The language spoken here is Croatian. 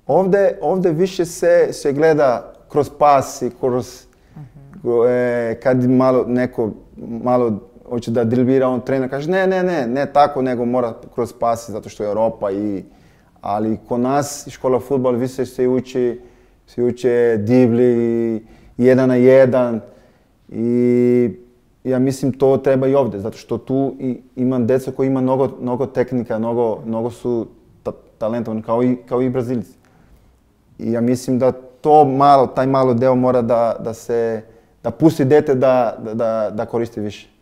Ovdje više se gleda kroz pas i kroz kad neko malo hoće da dribira, on trener kaže ne tako, nego mora kroz pas zato što je Europa ali kod nas škola fudbal više se uče dribli, 1 na 1 i ja mislim to treba i ovdje, zato što tu imam djeca koji ima mnogo tehnika, mnogo su talentovani kao i Brazilci. I ja mislim da taj malo deo mora da pusti dete da koristi više.